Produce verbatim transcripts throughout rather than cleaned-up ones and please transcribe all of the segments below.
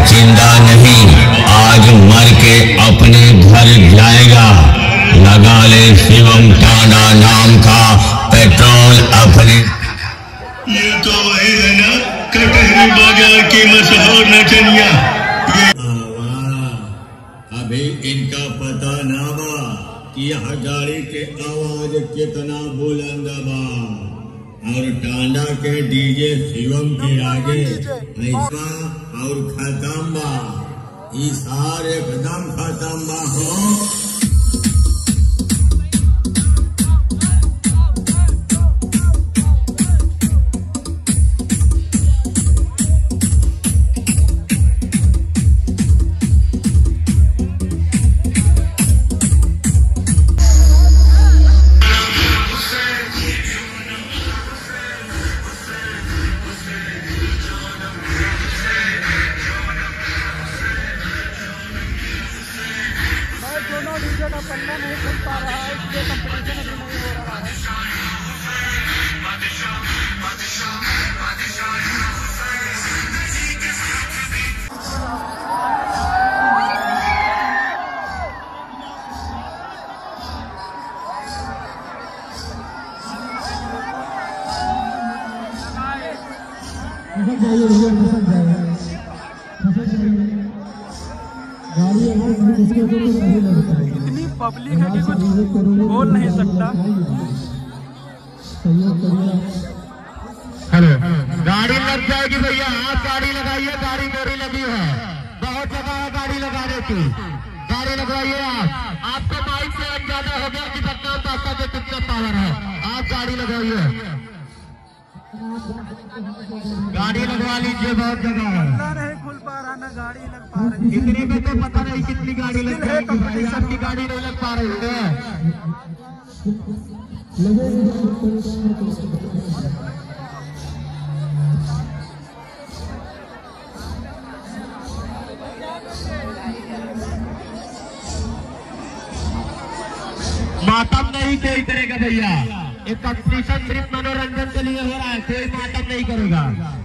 जिंदा नहीं, आज मर के अपने घर जाएगा। लगा ले शिवम टांडा नाम का पेट्रोल अपने। ये तो वही है ना कटहरी बाजार की मशहूर नचनिया। अभी इनका पता ना बा कि यह गाड़ी के आवाज कितना बुलंद बा और टांडा के डीजे शिवम के आगे ऐसा और खत्म बा। ई सारे एकदम खत्म बा हो। डीजे का पन्ना नहीं खुल पा रहा है, इसलिए कंपटीशन अभी नहीं हो रहा है। इतनी पब्लिक है कि कुछ बोल नहीं सकता। हेलो, गाड़ी लग जाएगी भैया, आप गाड़ी लगाइए। गाड़ी मेरी लगी है, बहुत जगह है गाड़ी लगाने की। गाड़ी लगवाइए आप। आपको बाइक से अंदाजा हो गया कि बदनाम दास्ता में कितना पावर है। आप गाड़ी लगाइए, गाड़ी लगवा लीजिए। बहुत जगह है, नहीं खुल पा रहा, ना गाड़ी लग पा रही। इतने में तो पता नहीं कितनी गाड़ी लग जाएगी भाई। आपकी गाड़ी नहीं लग पा रही है। मातम नहीं कोई करेगा भैया। एक कंपटीशन सिर्फ मनोरंजन के लिए हो रहा है, कोई मातम नहीं करेगा।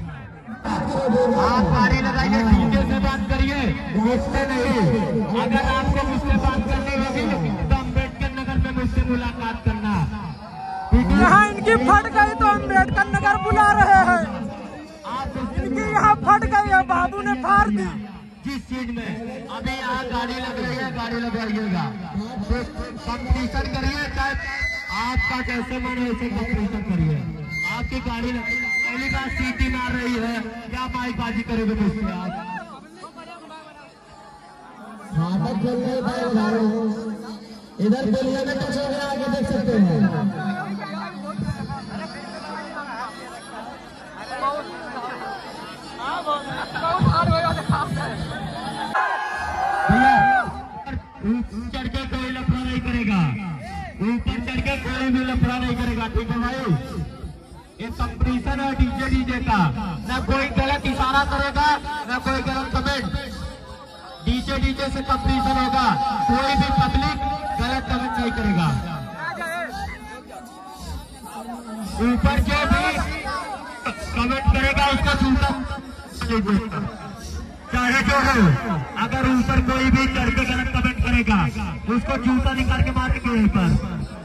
आप गाड़ी लगाइए, सीधे से बात करिए, मुझसे नहीं। अगर आपको मुझसे बात करनी होगी तो अम्बेडकर नगर में मुझसे मुलाकात करना। यहाँ इनकी फट गई तो अम्बेडकर नगर बुला रहे हैं। इनकी यहाँ फट गई है, बाबू ने फाड़ दी। जिस चीज में अभी यहाँ गाड़ी लग रही है, गाड़ी लगाइएगा। तो कंपटीशन करिए, चाहे आपका जैसे मन है वैसे कंपटीशन करिए। आपकी गाड़ी लग पहली बार सीटी मार रही है, क्या बाईबाजी करोगे मुझसे आप? इधर दुनिया में टच हो गया, आगे देख सकते हैं। चढ़ के कोई लफड़ा नहीं करेगा, ऊपर चढ़ के कोई भी लफड़ा नहीं करेगा, ठीक है भाई? ये कंपटीशन है डीजे डीजे का। ना कोई गलत इशारा करेगा, ना कोई गलत कमेंट। डीजे डीजे से कंपटीशन होगा, कोई भी पब्लिक गलत कमेंट नहीं करेगा। ऊपर जो भी कमेंट करेगा उसका जूता चाहे जो हो। अगर ऊपर कोई भी चढ़ के गलत कमेंट करेगा उसको जूता निकाल के मारेंगे यहीं पर।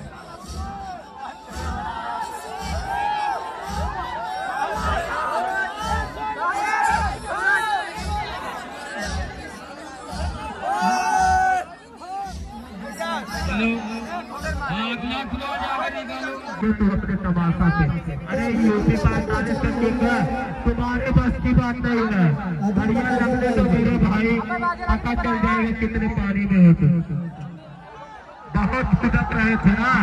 तो अपने तमाशा से, अरे यूपी पैंतालीस का किंग है, तुम्हारे बस की बात नहीं है। बढ़िया लगने तो मेरे भाई, पता चल जाएगा कितने पानी में हो तुम। बहुत कुदक रहे थे ना।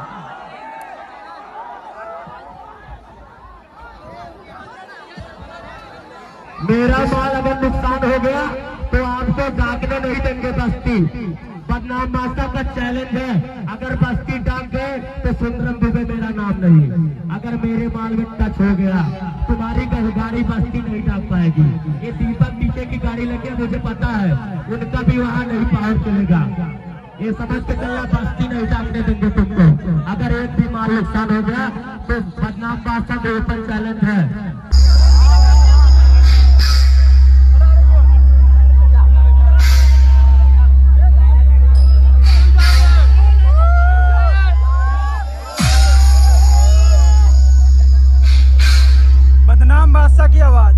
मेरा माल अगर नुकसान हो गया तो आपको दागने नहीं देंगे बस्ती। बदनाम मास्टर का चैलेंज है, अगर बस्ती टांग गए तो सुंदरम दुबे मेरा नाम नहीं। अगर मेरे माल में टच हो गया तुम्हारी गाड़ी बस्ती नहीं टांग पाएगी। ये दीपक पीछे की गाड़ी लगी है, मुझे पता है उनका भी वहाँ नहीं पावर चलेगा। ये समझ के चलना बस्ती नहीं टांगने देंगे तुमको। अगर एक भी माल नुकसान हो गया तो बदनाम मास्टर के ऊपर चैलेंज है। बादशाह की आवाज।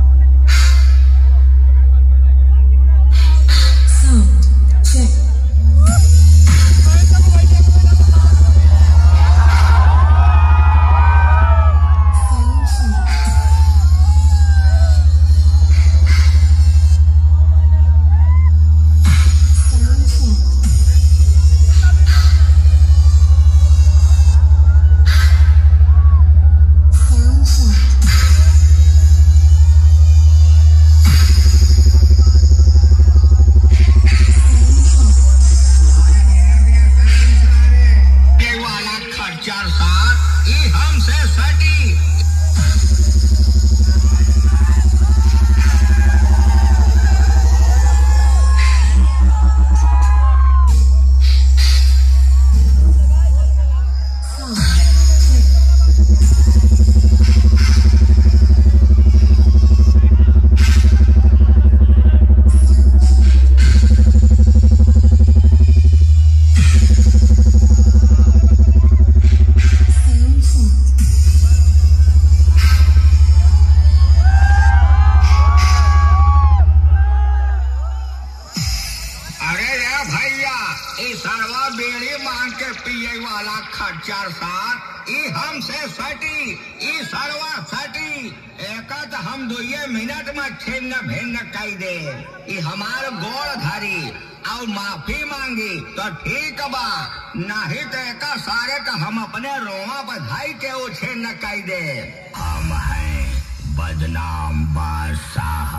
खच्चर साथ ई हमसे सटी ई सरवा सटी एकत हम दुए मिनट में छिन्न भिन्न कई दे ई हमार गोड़ धरी और माफी मांगी तो ठीक बा, नहीं तो एक सारे का हम अपने रोआ बधाई के वो छिन्न कई दे। हम हैं बदनाम बादशाह।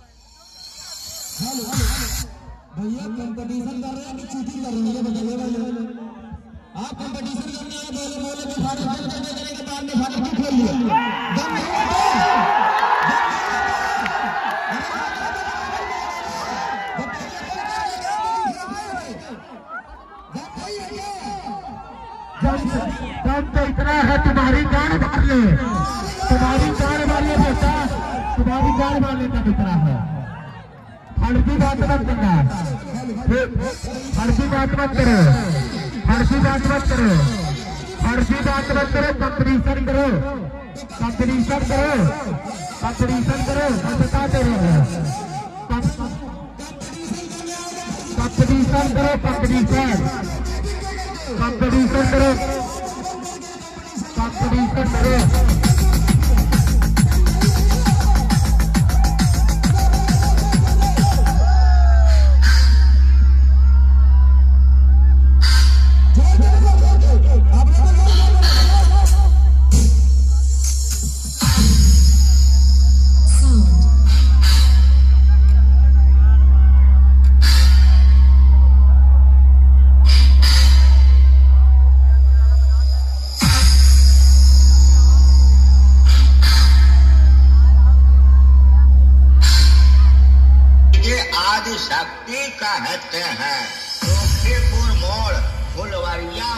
भैया कंपटीशन कर रहे हैं कि चीटिंग कर रहे हैं? बताइए भाई, आप कंपटीशन करने आए बोले बोले में फाड़ फाड़ करने करने के बाद में फाड़ क्यों खोल लिया? दम नहीं दम तो इतना है तुम्हारी जान मार ले, तुम्हारी जान मार ले बेटा, तुम्हारी जान मारने का इतना है। फर्जी बात मत करना, फर्जी बात मत करो, फर्जी बात मत करो, फर्जी बात मत करो। कंपटीशन करो, कंपटीशन करो, कंपटीशन करो। मैं बता दे रहा हूँ, कंपटीशन करो, कंपटीशन कंपटीशन करो, कंपटीशन करो। शक्ति कहते हैं लक्ष्मीपुर मोड़ फुलवरिया।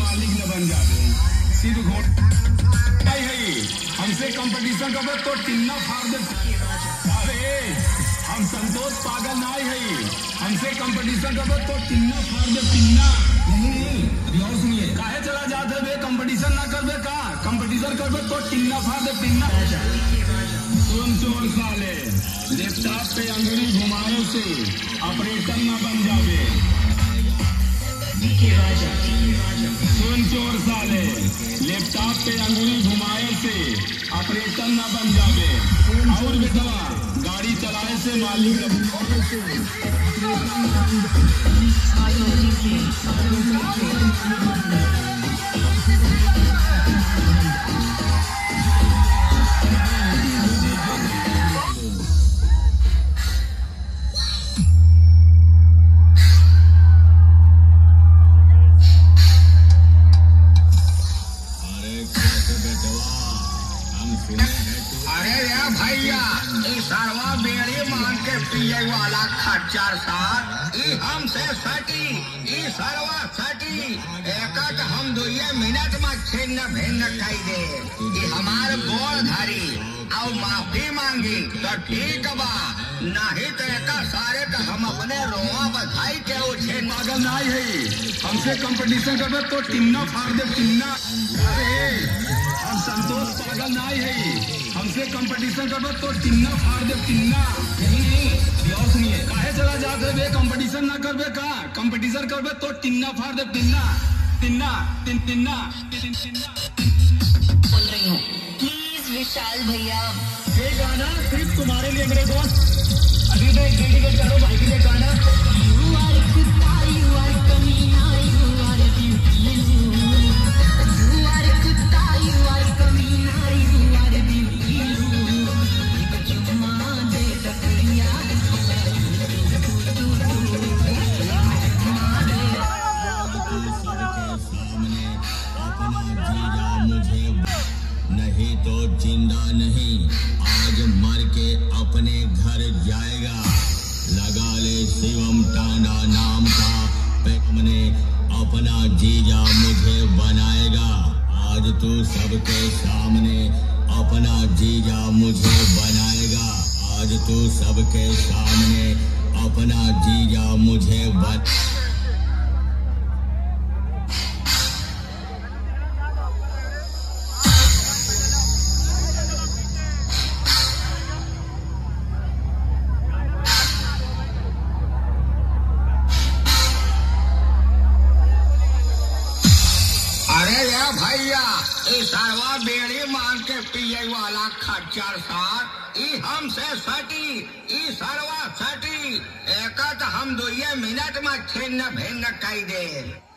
मालिक न बन जावे। सिर घोट हमसे कंपटीशन करबे तो टिन्ना फाड़ दे। अरे हम संतोष पागल नहीं है, हमसे कंपटीशन करबे तो टिन्ना फाड़ दे। टिन्ना नहीं अभी और सुनिए, काहे चला जाते बे कंपटीशन ना करबे का? कंपटीशन करबे तो टिन्ना फाड़ दे। टिन्ना सुन चोर साले, लैपटॉप पे अंगुली घुमाए से ऑपरेटर ना बन जावे। सुन चोर साले, लैपटॉप पे अंगुली घुमाए से ऑपरेटर ना बन जावे। और बेटवा गाड़ी चलाए से मालिक वाला खच्चर साथ ई हमसे सटी ई सरवा सटी एक हम दुए मिनट में छिन्न भिन्न कई दे। ई हमार गोड़ धरी और माफी मांगी तो ठीक बा, नहीं तो एक सारे तो हम अपने रोआ बधाई के उछे पागल नहीं है। हमसे कंपटीशन करबे तो टिन्ना फाड़ दे। टिन्ना अरे हम संतोष पागल नहीं है, हमसे कंपटीशन करबे तो टिन्ना फाड़ दे। टिन्ना नहीं और सुनिए, काहे चला जाते बे कंपटीशन ना करबे का? कंपटीशन करबे तो टिन्ना फाड़ दे। टिन्ना टिन्ना टिन टिन्ना बोल रही हूँ प्लीज विशाल भैया। ये गाना सिर्फ तुम्हारे लिए मेरे दोस्त। अभी तो एक डेडिकेट करो भाई के लिए गाना। You are कुत्ता, you are कमीना, you are beautiful. You are कुत्ता, you are कमीना, you are beautiful. एक चुम्मा दे तकिया नहीं तो जिंदा नहीं, आज मर के अपने घर जाएगा। लगा ले शिवम टांडा नाम का, हमने अपना जीजा मुझे बनाएगा। आज तू सबके सामने अपना जीजा मुझे बनाएगा। आज तू सबके सामने अपना जीजा मुझे बन भैया ई सरवा बेड़ी मांग के पिए वाला खच्चर साथ ई हमसे सटी ई सरवा सटी एक हम दुए मिनट में छिन्न भिन्न कई दे।